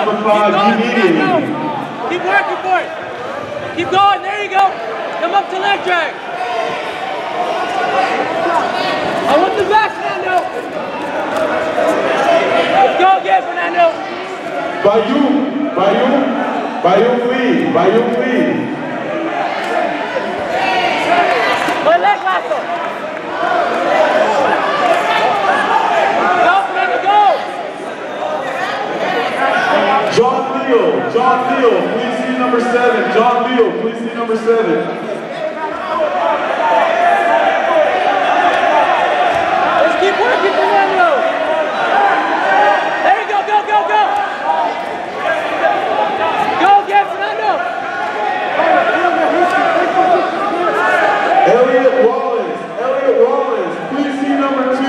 number 5 immediately. Keep working for it. Keep going. There you go. Come up to leg drag. I want the back, Fernando. Let's go again, Fernando. Bayou lead. Play leg lasso. Go, Fernando, go. John Leo, please see number 7. John Leo, please see number 7. Let's keep working, Fernando. There you go, go. Go again, Fernando. Elliot Wallace, please see number 2.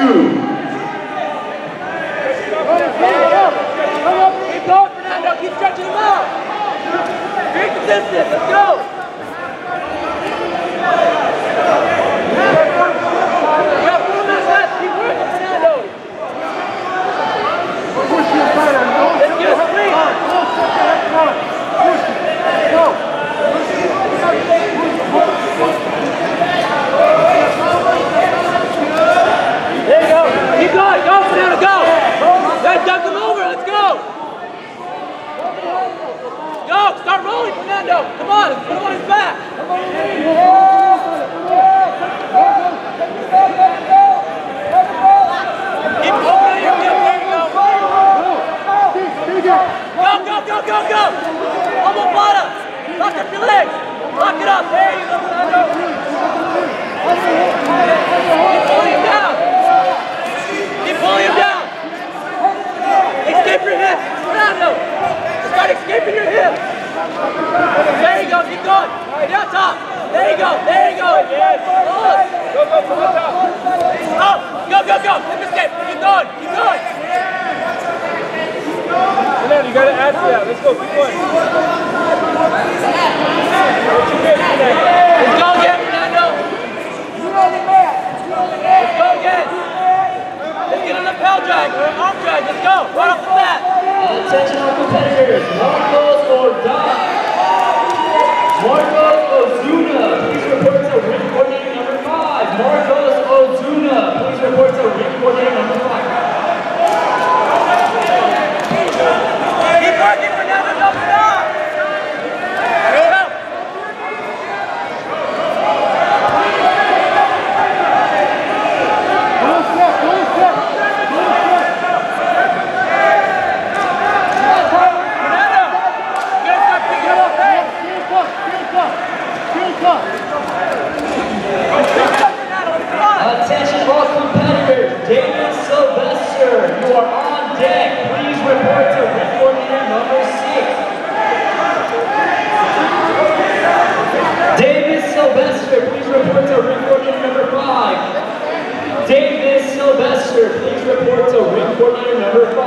Keep going, Fernando. Keep stretching them out. Very consistent. Let's go. You got 4 minutes left. Keep working, Fernando. Let's get a sprint. There you go. Keep going. Go, Fernando. Go. Let's dunk them over. Let's go. Go. Start rolling, Fernando. Come on. Put him on his back. Keep opening your hip. There you go. Go. Omoplata. Lock up your legs. Lock it up. There you go, Fernando. Keep pulling him down. Keep pulling him down. Escape your hips, Fernando. Start escaping your hips. There you go. Keep going. Down top. There you go. Up. Go. Hip escape. Keep going. Fernando, you gotta add to that. Let's go. Keep going. Let's go again, Fernando. Let's go again. Let's get a lapel drag or an arm drag. Let's go. Right off the bat. Attention all competitors. Marcos Ozuna, please report to ring coordinator number 5. Marcos Ozuna, please report to ring coordinator number 5. Keep working, Fernando. Don't stop. Go. Attention all competitors. David Sylvester, you are on deck. Please report to ring coordinator number 6. David Sylvester, please report to ring coordinator number 5. David Sylvester, please report to ring coordinator number 5.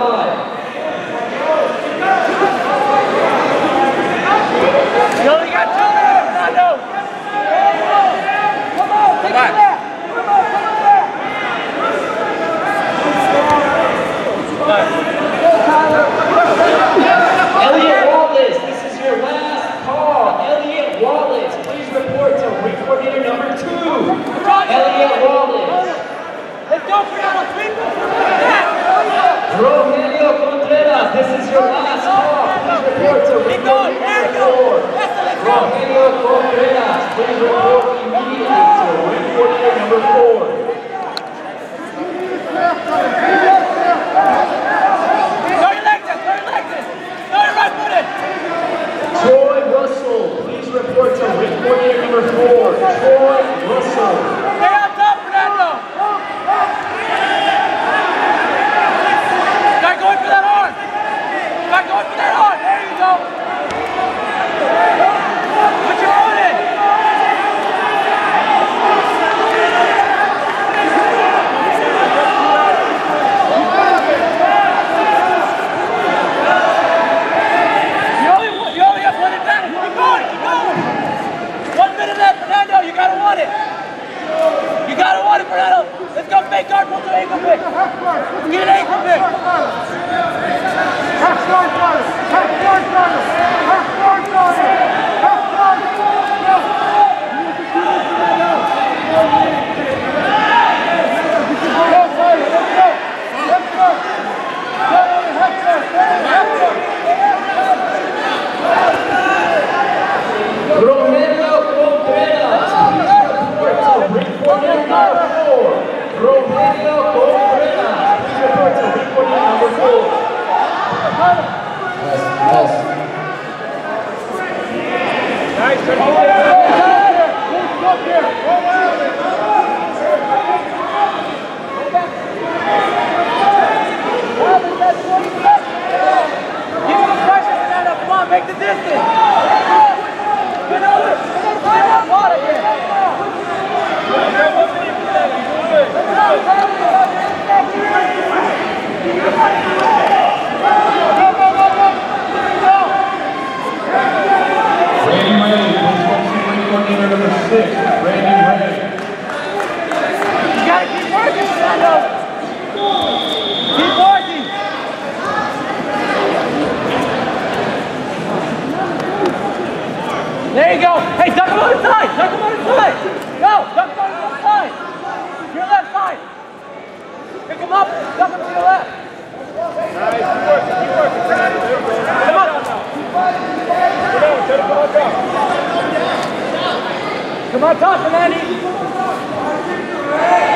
You only got 2 minutes, Fernando. Come on. Elliot Wallace, this is your last call. Elliot Wallace, please report to ring coordinator number 2. Elliot Wallace. Let's go, Fernando. Rogelio Contreras, this is your last call. Please report to ring coordinator number 4. Rogelio Contreras, please report immediately to ring coordinator number 4. Troy Russell, please report to ring coordinator number 4. Troy Russell. Stay on top, Fernando. Start going for that arm. There you go. Put your foot in. Nice, turn it Give him the pressure, Fernando. Come on, make the distance. Get over. Water here. Randy Ray, coordinator number 6. Randy Ray. You gotta keep working, Fernando. Keep working. There you go. Hey, duck him on the side. Duck him on the side. Go. Duck him on the left side. Your left side. Pick him up. Duck him to your left. Nice, keep working, keep working. Come on. Come on top, Fernando.